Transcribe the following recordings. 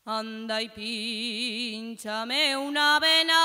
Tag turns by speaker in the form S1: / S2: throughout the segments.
S1: Anda y pínchame una vena.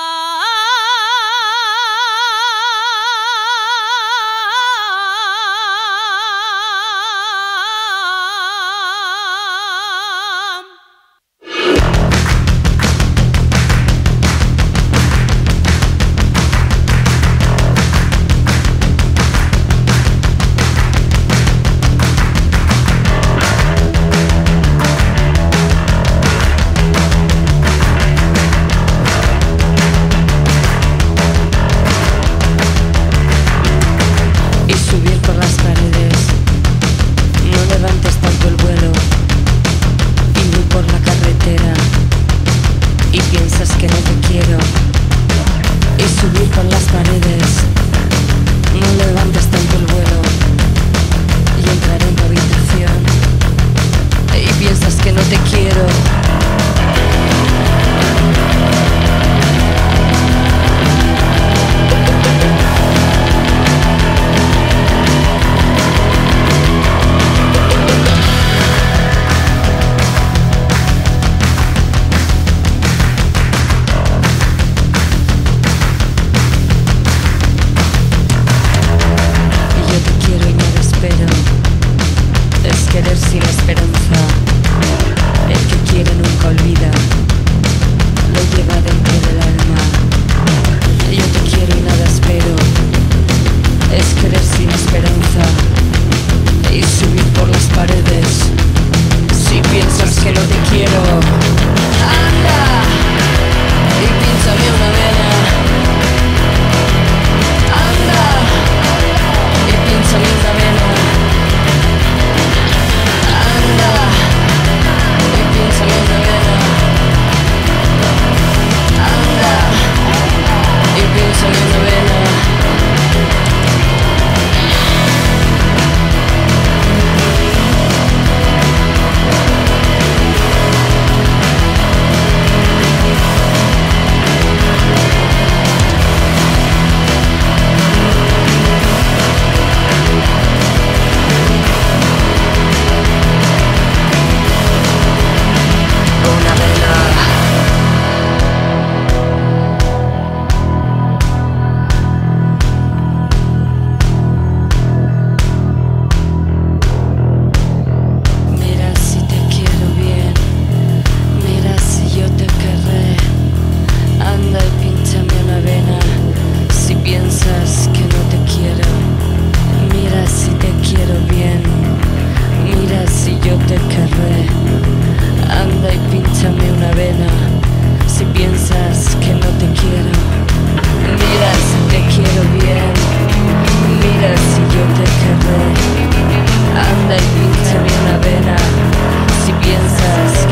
S2: Que no te quiero y subir por las paredes. No levantes tanto el vuelo y entrar en tu habitación y piensas que no te quiero. Querer sin esperanza, el que quiere nunca olvida, lo lleva dentro del alma. Yo te quiero y nada espero, es querer sin esperanza y subir por las paredes. Si piensas que no te quiero, anda y pínchame una vena. Anda y pínchame una vena. Anda y pínchame una vena. Si piensas que no te quiero, mira si te quiero bien. Mira si yo te querré. Anda y pínchame una vena. Si piensas